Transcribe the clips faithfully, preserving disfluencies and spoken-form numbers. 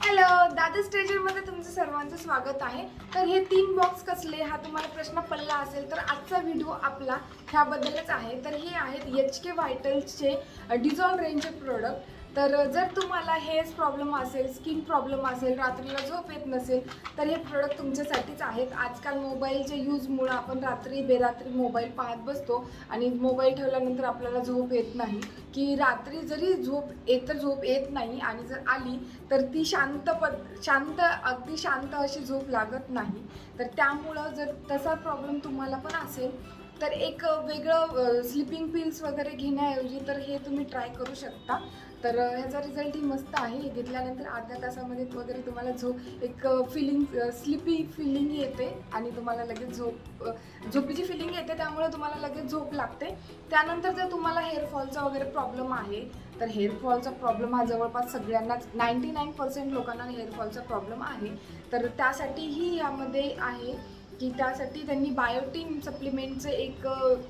Hello, दादा स्टेजरमध्ये तुमचं सर्वांचं स्वागत आहे। तर हे तीन बॉक्स कसले हा तुम्हाला प्रश्न पडला असेल तर आजचा व्हिडिओ आपला ह्याबद्दलच आहे। तर हे आहेत एच के व्हायटल्सचे डिझॉल्व रेंजचे प्रोडक्ट। तर जर तुम्हाला हेअर्स प्रॉब्लेम असेल, स्किन प्रॉब्लेम असेल, रात्रीला झोप येत नसेल तर हे प्रोडक्ट तुमच्यासाठीच आहेत। आजकाल मोबाईलच्या यूजमुळे आपण रात्री बेरात्री मोबाईल पाहत बसतो आणि मोबाईल ठेवल्यानंतर आपल्याला झोप येत नाही, की रात्री जरी झोप येत तर झोप येत नाही आणि जर आली तर ती शांत पद शांत अगदी शांत अशी झोप लागत नाही। तर त्यामुळं जर तसा प्रॉब्लेम तुम्हाला पण असेल तर एक वेगळं स्लीपिंग पिल्स वगैरे घेण्याऐवजी तर हे तुम्ही ट्राय करू शकता। तर ह्याचा रिझल्ट ही मस्त आहे। हे घेतल्यानंतर अर्ध्या तासामध्ये वगैरे तुम्हाला झोप एक फिलिंग स्लीपी फिलिंग येते आणि तुम्हाला लगेच झोप झोपीची फिलिंग येते, त्यामुळे तुम्हाला लगेच झोप लागते। त्यानंतर जर तुम्हाला हेअरफॉलचा वगैरे प्रॉब्लेम आहे तर हेअरफॉलचा प्रॉब्लेम हा जवळपास सगळ्यांनाच नाईंटी नाईन पर्सेंट लोकांना हेअरफॉलचा प्रॉब्लेम आहे। तर त्यासाठीही यामध्ये आहे की त्यासाठी त्यांनी बायोटीन सप्लिमेंटचे एक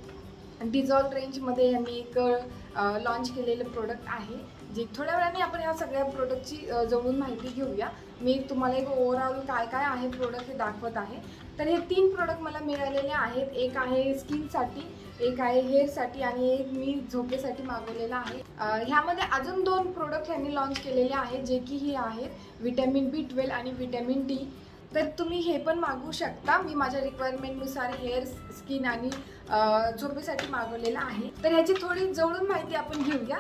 डिझॉल्व रेंजमध्ये यांनी एक लॉन्च केलेलं प्रोडक्ट आहे, जे थोड्या वेळाने आपण ह्या सगळ्या प्रोडक्टची जवळून माहिती घेऊया। मी तुम्हाला एक ओव्हरऑल काय काय आहे प्रोडक्ट हे दाखवत आहे। तर हे तीन प्रोडक्ट मला मिळालेले आहेत। एक आहे स्किनसाठी, एक आहे हेअरसाठी आणि एक मी झोपेसाठी मागवलेला आहे। ह्यामध्ये अजून दोन प्रोडक्ट यांनी लॉन्च केलेले आहेत, जे की हे आहेत विटॅमिन बी ट्वेल्व आणि विटॅमिन डी। तर तुम्ही हे पण मागवू शकता। मी माझ्या रिक्वायरमेंटनुसार हेअर, स्किन आणि झोपेसाठी मागवलेलं आहे। तर ह्याची थोडी जवळून माहिती आपण घेऊया।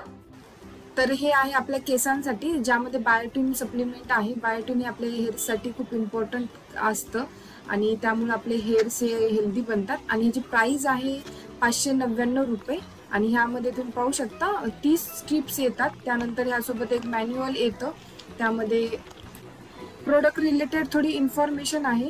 तर हे आहे आपल्या केसांसाठी, ज्यामध्ये बायोटीन सप्लिमेंट आहे। बायोटीन हे आपल्या हेअर्ससाठी खूप इम्पॉर्टंट असतं आणि त्यामुळे आपले हेअर्स हे हेल्दी बनतात। आणि ह्याची प्राईस आहे पाचशे नव्याण्णव रुपये आणि ह्यामध्ये तुम्ही पाहू शकता तीस स्ट्रिप्स येतात। त्यानंतर ह्यासोबत एक मॅन्युअल येतं, त्यामध्ये प्रोडक्ट रिलेटेड थोडी इन्फॉर्मेशन आहे।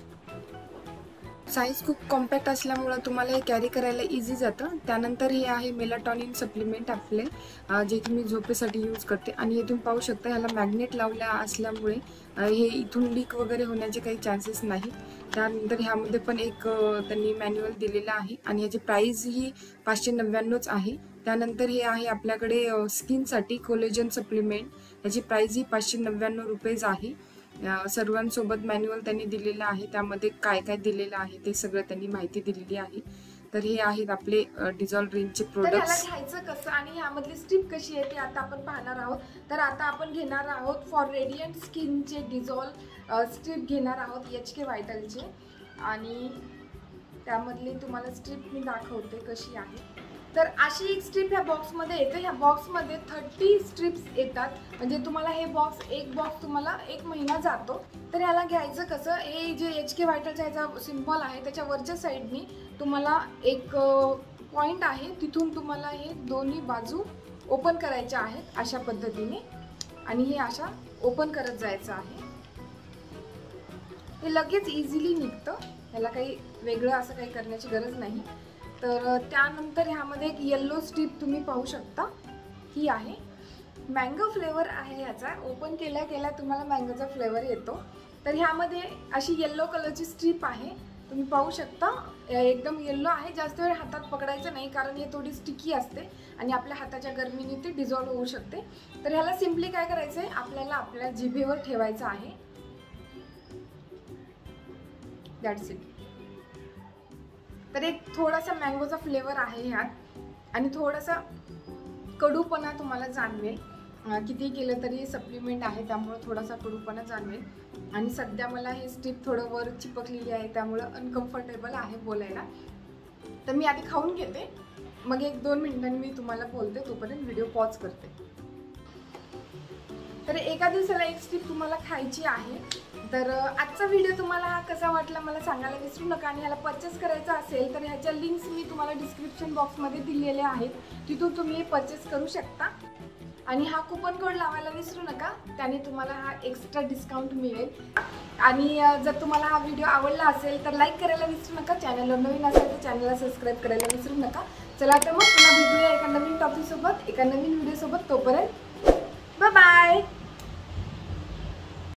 साईज खूप कॉम्पॅक्ट असल्यामुळे तुम्हाला हे कॅरी करायला इझी जातं। त्यानंतर हे आहे मेलाटॉनिन सप्लिमेंट आपले, जे तुम्ही झोपेसाठी यूज करते आणि हे तुम्ही पाहू शकता ह्याला मॅग्नेट लावल्या असल्यामुळे हे इथून लीक वगैरे होण्याचे काही चान्सेस नाही। त्यानंतर ह्यामध्ये पण एक त्यांनी मॅन्युअल दिलेला आहे आणि याची प्राईस ही पाचशे नव्याण्णवच आहे। त्यानंतर हे आहे आपल्याकडे स्किनसाठी कोलेजन सप्लिमेंट, याची प्राईस ही पाचशे नव्याण्णव रुपयेच आहे। सर्वांसोबत मॅन्युअल त्यांनी दिलेलं आहे, त्यामध्ये काय काय दिलेलं आहे ते सगळं त्यांनी माहिती दिलेली आहे। तर हे आहेत आपले डिझॉल्व रेंजचे प्रोडक्ट्स। घ्यायचं कसं आणि ह्यामधली स्ट्रिप कशी आहे ते आता आपण पाहणार आहोत। तर आता आपण घेणार आहोत फॉर रेडियंट स्किनचे डिझॉल्व स्ट्रिप घेणार आहोत एच के व्हायटलचे आणि त्यामधली तुम्हाला स्ट्रिप मी दाखवते कशी आहे। तर अशी एक स्ट्रिप ह्या बॉक्समध्ये येते। ह्या बॉक्समध्ये तीस स्ट्रिप्स येतात, म्हणजे तुम्हाला हे बॉक्स एक बॉक्स तुम्हाला एक महिना जातो। तर ह्याला घ्यायचं कसं, हे जे एच के व्हायटलचा ह्याचा सिम्बॉल आहे त्याच्या वरच्या साईडनी तुम्हाला एक पॉईंट आहे, तिथून तुम्हाला हे दोन्ही बाजू ओपन करायच्या आहेत अशा पद्धतीने आणि हे अशा ओपन करत जायचं आहे। हे लगेच इझिली निघतं, ह्याला काही वेगळं असं काही करण्याची गरज नाही। तर त्यानंतर ह्यामध्ये एक येल्लो स्ट्रिप तुम्ही पाहू शकता, ही आहे मँगो फ्लेवर आहे ह्याचा। ओपन केल्या केल्या तुम्हाला मँगोचा फ्लेवर येतो। तर ह्यामध्ये अशी येल्लो कलरची स्ट्रिप आहे, तुम्ही पाहू शकता एकदम येल्लो आहे। जास्त वेळ हातात पकडायचं नाही कारण हे थोडी स्टिकी असते आणि आपल्या हाताच्या गरमीने ते डिझॉल्व होऊ शकते। तर ह्याला सिम्पली काय करायचं आहे, आपल्याला आपल्या जिभेवर ठेवायचं आहे, दॅट्स इट। तर एक थोडासा मँगोचा फ्लेवर आहे ह्यात आणि थोडासा कडूपणा तुम्हाला जाणवेल। किती केलं तरी सप्लिमेंट आहे त्यामुळे थोडासा कडूपणा जाणवेल आणि सध्या मला हे स्ट्रिप थोडं वर चिपकलेली आहे त्यामुळे अनकम्फर्टेबल आहे बोलायला। तर मी आधी खाऊन घेते, मग एक दोन मिनिटांनी मी तुम्हाला बोलते, तोपर्यंत व्हिडिओ पॉज करते। तर एका दिवसाला एक स्ट्रिप तुम्हाला खायची आहे। तर आजचा व्हिडिओ तुम्हाला हा कसा वाटला मला सांगायला विसरू नका आणि ह्याला परचेस करायचा असेल तर ह्याच्या लिंक्स मी तुम्हाला डिस्क्रिप्शन बॉक्समध्ये दिलेले आहेत, तिथून तुम्ही हे परचेस करू शकता। आणि हा कुपन कोड लावायला विसरू नका, त्याने तुम्हाला हा एक्स्ट्रा डिस्काउंट मिळेल। आणि जर तुम्हाला हा व्हिडिओ आवडला असेल तर लाईक करायला विसरू नका, चॅनलवर नवीन असेल तर चॅनलला सबस्क्राईब करायला विसरू नका। चला तर मग पुन्हा भेटूया एका नवीन टॉपिक सोबत, एका नवीन व्हिडिओ सोबत। तोपर्यंत बाय बाय।